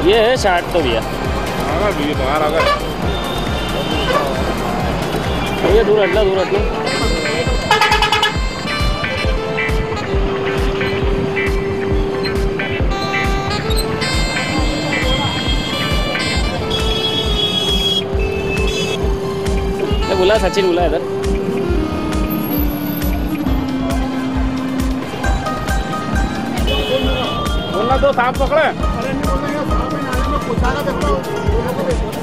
ये है 60 तो भैया। बाहर आ गए भैया, दूर हटना दूर हटना। बुला सचिन, बुला इधर। बोलना तो सांप पकड़े। अरे नहीं बोल रहे हैं,